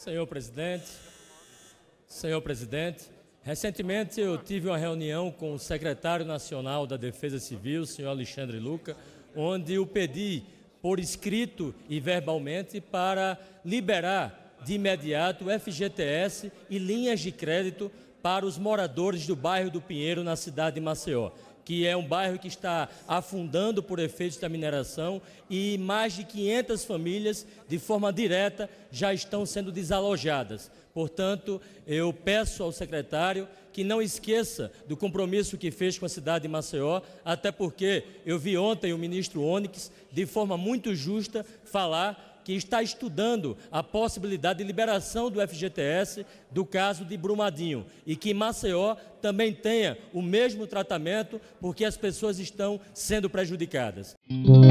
Senhor presidente, recentemente eu tive uma reunião com o secretário nacional da Defesa Civil, senhor Alexandre Lucas, onde eu pedi por escrito e verbalmente para liberar de imediato o FGTS e linhas de crédito para os moradores do bairro do Pinheiro, na cidade de Maceió, que é um bairro que está afundando por efeitos da mineração e mais de 500 famílias, de forma direta, já estão sendo desalojadas. Portanto, eu peço ao secretário que não esqueça do compromisso que fez com a cidade de Maceió, até porque eu vi ontem o ministro Onyx, de forma muito justa, falar que está estudando a possibilidade de liberação do FGTS do caso de Brumadinho e que Maceió também tenha o mesmo tratamento, porque as pessoas estão sendo prejudicadas.